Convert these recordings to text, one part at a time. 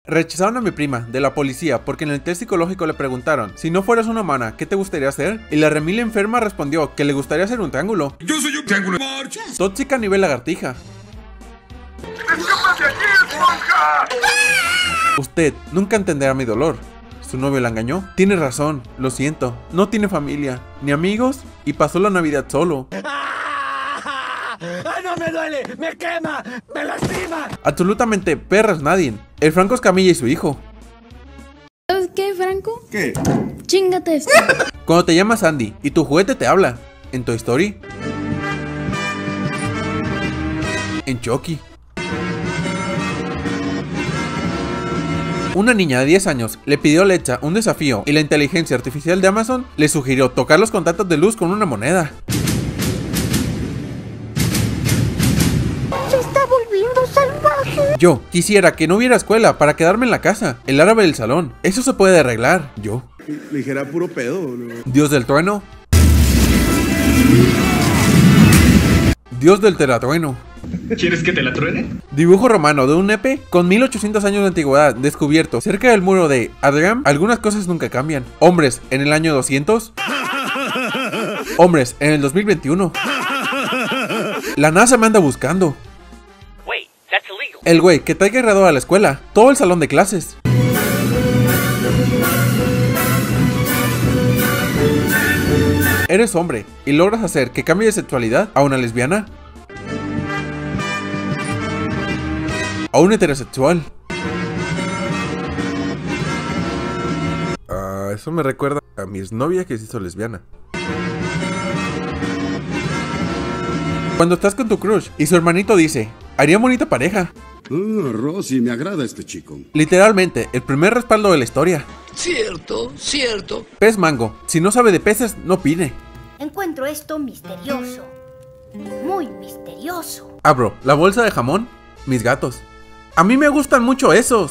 Rechazaron a mi prima de la policía porque en el test psicológico le preguntaron: si no fueras una humana, ¿qué te gustaría ser? Y la remila enferma respondió que le gustaría ser un triángulo. Yo soy un triángulo. Tóxica a nivel lagartija. ¡Escápate de aquí, esponja! Usted nunca entenderá mi dolor. ¿Su novio la engañó? Tiene razón, lo siento. No tiene familia, ni amigos, y pasó la Navidad solo. ¡No me duele! ¡Me quema! ¡Me lastima! Absolutamente perras nadie. El Franco Escamilla y su hijo. ¿Sabes qué, Franco? ¿Qué? Chíngate esto. Cuando te llamas Andy y tu juguete te habla. En Toy Story. En Chucky. Una niña de 10 años le pidió a Alexa un desafío y la inteligencia artificial de Amazon le sugirió tocar los contactos de luz con una moneda. Se está volviendo salvaje. Yo quisiera que no hubiera escuela para quedarme en la casa, el árabe del salón. Eso se puede arreglar. Yo. Le dijera puro pedo, boludo. Dios del trueno. Dios del teratrueno. ¿Quieres que te la truene? Dibujo romano de un nepe con 1800 años de antigüedad descubierto cerca del muro de Adrián. Algunas cosas nunca cambian. Hombres en el año 200. Hombres en el 2021. La NASA me anda buscando. El güey que traiga graduado a la escuela. Todo el salón de clases. ¿Eres hombre y logras hacer que cambie de sexualidad a una lesbiana? ¿A un heterosexual? Eso me recuerda a mi exnovia que se hizo lesbiana. Cuando estás con tu crush y su hermanito dice: haría bonita pareja. Rosy, me agrada este chico. Literalmente, el primer respaldo de la historia. Cierto, cierto. Pez mango, si no sabe de peces, no pide. Encuentro esto misterioso. Muy misterioso. Abro la bolsa de jamón, mis gatos. A mí me gustan mucho esos.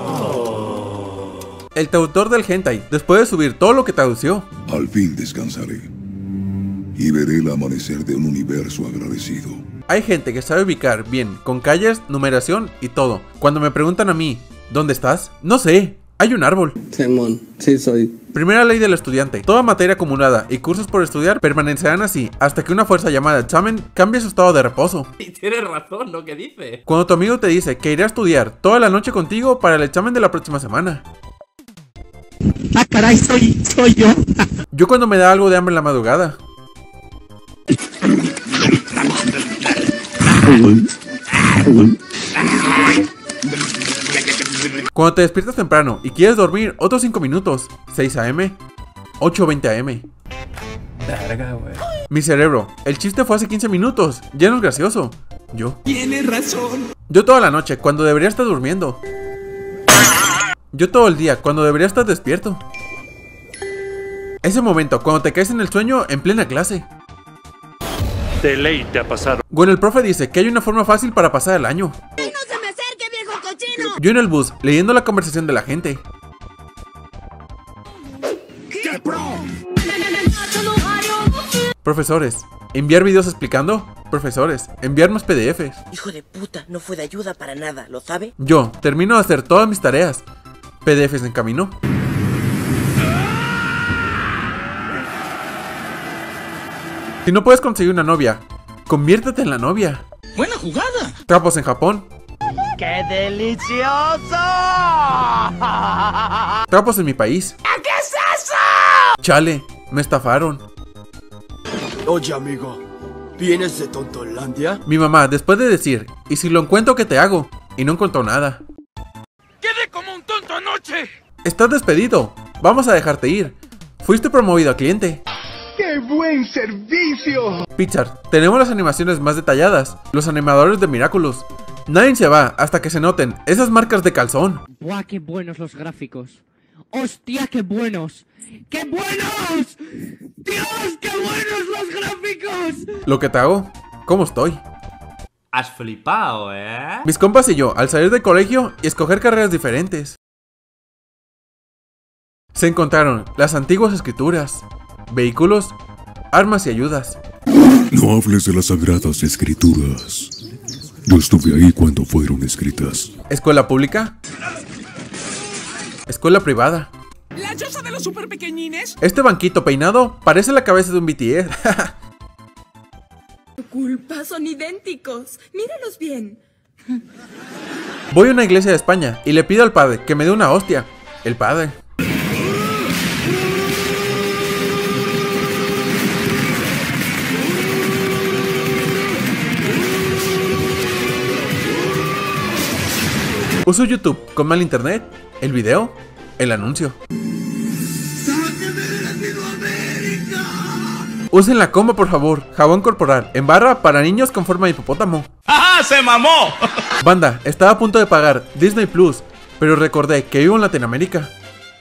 El traductor del hentai, después de subir todo lo que tradució. Al fin descansaré y veré el amanecer de un universo agradecido. Hay gente que sabe ubicar bien, con calles, numeración y todo. Cuando me preguntan a mí, ¿dónde estás? No sé, hay un árbol. Simón, sí soy. Primera ley del estudiante: toda materia acumulada y cursos por estudiar permanecerán así hasta que una fuerza llamada examen cambie su estado de reposo. Y tienes razón, ¿no? ¿Qué dice? Cuando tu amigo te dice que irá a estudiar toda la noche contigo para el examen de la próxima semana. ¡Ah, caray! Soy yo. Yo cuando me da algo de hambre en la madrugada. Cuando te despiertas temprano y quieres dormir otros 5 minutos. 6 AM, 8:20 AM. Verga, güey. Mi cerebro, el chiste fue hace 15 minutos. Ya no es gracioso. Yo. Tienes razón. Yo toda la noche cuando debería estar durmiendo. Yo todo el día cuando debería estar despierto. Ese momento cuando te caes en el sueño en plena clase. De ley te ha pasado. Bueno, el profe dice que hay una forma fácil para pasar el año. ¡No se me acerque, viejo cochino! Yo en el bus, leyendo la conversación de la gente. Profesores, ¿enviar videos explicando? Profesores, enviar más PDFs. Hijo de puta, no fue de ayuda para nada, ¿lo sabe? Yo termino de hacer todas mis tareas. PDFs en camino. Si no puedes conseguir una novia, conviértete en la novia. ¡Buena jugada! Trapos en Japón. ¡Qué delicioso! Trapos en mi país. ¿Qué es eso? Chale, me estafaron. Oye, amigo, ¿vienes de Tontolandia? Mi mamá, después de decir: ¿y si lo encuentro, qué te hago? Y no encontró nada. ¡Quedé como un tonto anoche! Estás despedido. Vamos a dejarte ir. Fuiste promovido a cliente. ¡Qué buen servicio! Pixar, tenemos las animaciones más detalladas. Los animadores de Miraculous. Nadie se va hasta que se noten esas marcas de calzón. ¡Buah, qué buenos los gráficos! ¡Hostia, qué buenos! ¡Qué buenos! ¡Dios, qué buenos los gráficos! ¿Lo que te hago? ¿Cómo estoy? Has flipado, ¿eh? Mis compas y yo, al salir del colegio y escoger carreras diferentes. Se encontraron las antiguas escrituras, vehículos, armas y ayudas. No hables de las sagradas escrituras. Yo estuve ahí cuando fueron escritas. Escuela pública, escuela privada. ¿La choza de los super pequeñines? Este banquito peinado parece la cabeza de un BTS. Tu culpa, son idénticos. Míralos bien. Voy a una iglesia de España y le pido al padre que me dé una hostia. El padre. Uso YouTube con mal internet, el video, el anuncio. Usen la comba, por favor. Jabón corporal en barra para niños con forma de hipopótamo. ¡Ajá! ¡Se mamó! Banda, estaba a punto de pagar Disney Plus, pero recordé que vivo en Latinoamérica.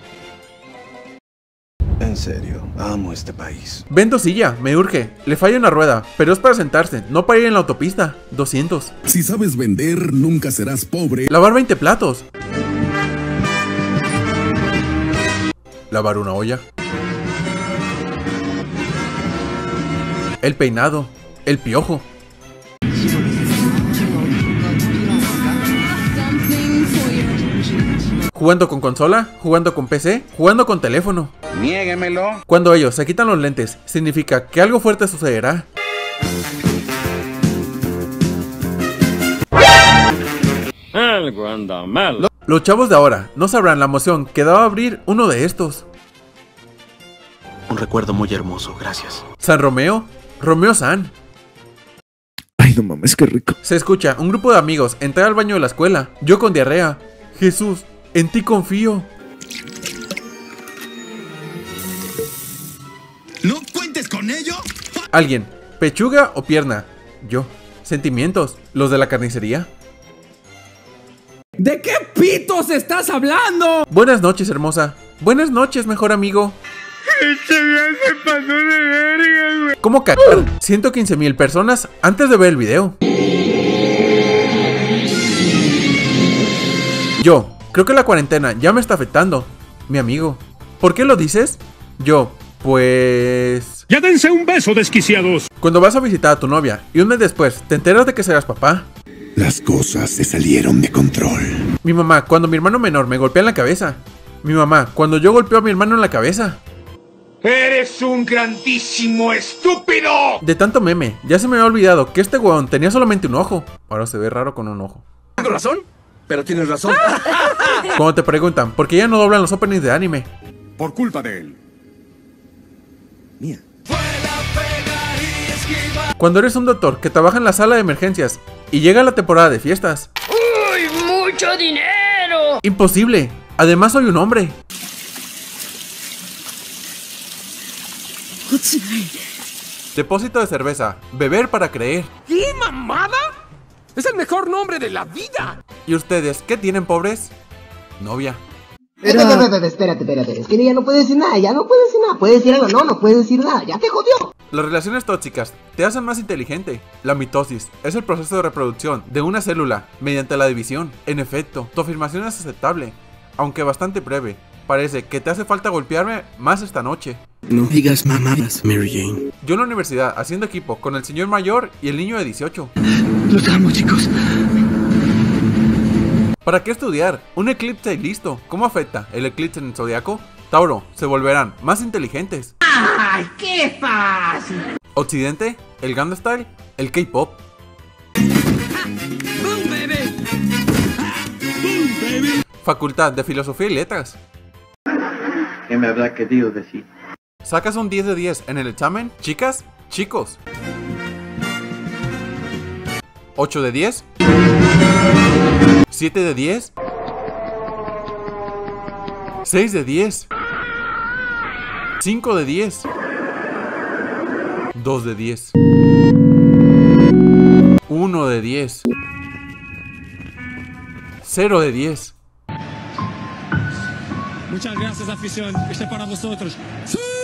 En serio, amo este país. Vendo silla, me urge. Le falla una rueda, pero es para sentarse, no para ir en la autopista. 200. Si sabes vender, nunca serás pobre. Lavar 20 platos. Lavar una olla. El peinado. El piojo. Jugando con consola, jugando con PC, jugando con teléfono. Niéguemelo. Cuando ellos se quitan los lentes, significa que algo fuerte sucederá. Algo anda mal. Los chavos de ahora no sabrán la emoción que daba abrir uno de estos. Un recuerdo muy hermoso, gracias. San Romeo, Romeo San. Ay, no mames, qué rico. Se escucha un grupo de amigos entrar al baño de la escuela, yo con diarrea. Jesús, en ti confío. ¿No cuentes con ello? Alguien, pechuga o pierna. Yo, sentimientos, los de la carnicería. ¿De qué pitos estás hablando? Buenas noches, hermosa. Buenas noches, mejor amigo. Este viaje se pasó de verga, güey. ¿Cómo cagar? 115,000 personas antes de ver el video. Yo, creo que la cuarentena ya me está afectando. Mi amigo, ¿por qué lo dices? Yo, pues... ¡Ya dense un beso, desquiciados! Cuando vas a visitar a tu novia y un mes después te enteras de que serás papá. Las cosas se salieron de control. Mi mamá, cuando mi hermano menor me golpea en la cabeza. Mi mamá, cuando yo golpeo a mi hermano en la cabeza. ¡Eres un grandísimo estúpido! De tanto meme, ya se me había olvidado que este huevón tenía solamente un ojo. Ahora se ve raro con un ojo. ¿Tengo razón? Pero tienes razón. Cuando te preguntan por qué ya no doblan los openings de anime. Por culpa de él. Mía. Cuando eres un doctor que trabaja en la sala de emergencias y llega la temporada de fiestas. ¡Uy, mucho dinero! Imposible. Además soy un hombre. Depósito de cerveza. Beber para creer. ¿Qué mamada? Es el mejor nombre de la vida. ¿Y ustedes qué tienen, pobres? Novia. Espérate. Es que ya no puedes decir nada, Puedes decir algo, no puedes decir nada, ya te jodió. Las relaciones tóxicas te hacen más inteligente. La mitosis es el proceso de reproducción de una célula mediante la división. En efecto, tu afirmación es aceptable, aunque bastante breve. Parece que te hace falta golpearme más esta noche. No digas mamadas, Mary Jane. Yo en la universidad haciendo equipo con el señor mayor y el niño de 18. Los amo, chicos. ¿Para qué estudiar? Un eclipse y listo. ¿Cómo afecta el eclipse en el zodiaco? Tauro, se volverán más inteligentes. ¡Ay, qué fácil! Occidente, el Gangnam Style, el K-pop. ¡Boom, baby! ¡Boom, baby! Facultad de Filosofía y Letras. ¿Qué me habrá querido decir? ¿Sacas un 10 de 10 en el examen? Chicas, chicos. 8 de 10. 7 de 10. 6 de 10. 5 de 10. 2 de 10. 1 de 10. 0 de 10. Muchas gracias, afición. Este para vosotros. ¡Sí!